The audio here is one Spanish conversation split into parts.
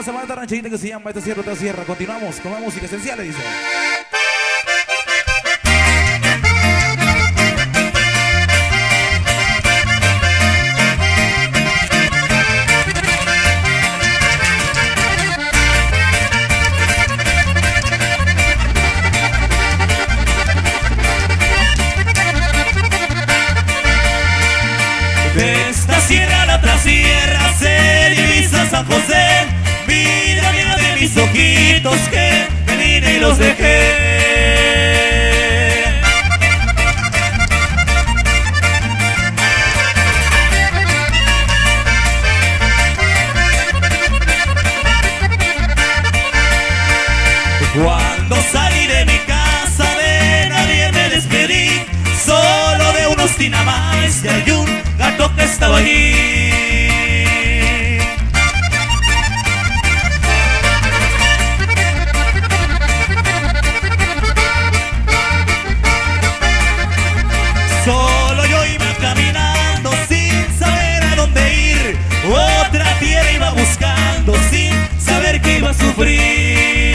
Vamos a mandar rancherita que se llama Esta Sierra, Otra Sierra. Continuamos con la música esencial, le dice. De esta sierra a la otra sierra se divisa San José. Vida mía de mis ojitos que me vine y los dejé. Cuando salí de mi casa de nadie me despedí, solo de unos tinamais y hay un gato que estaba allí. Solo yo iba caminando sin saber a dónde ir, otra tierra iba buscando sin saber que iba a sufrir.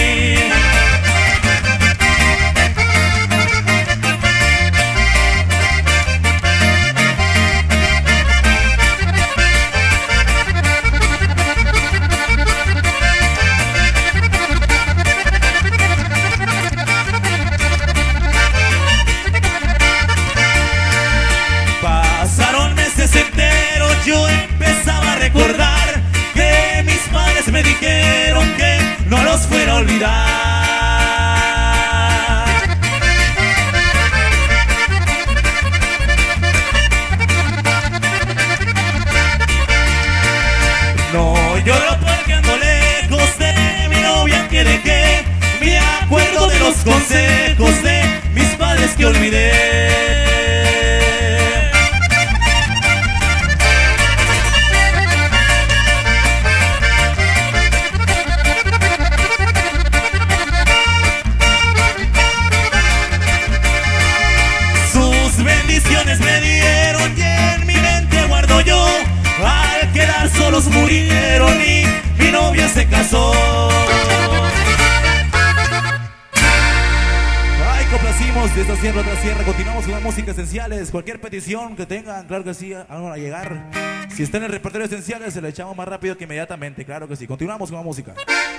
Yo empezaba a recordar que mis padres me dijeron que no los fuera a olvidar. No lloro porque ando lejos de mi novia que dejé. Me acuerdo de los consejos de mis padres que olvidé. Bendiciones me dieron y en mi mente guardo yo. Al quedar solos murieron y mi novia se casó. Ay, complacimos de Esta Sierra, Otra Sierra. Continuamos con las músicas esenciales. Cualquier petición que tengan, claro que sí, van a llegar. Si está en el repertorio esenciales, se le echamos más rápido que inmediatamente. Claro que sí. Continuamos con la música.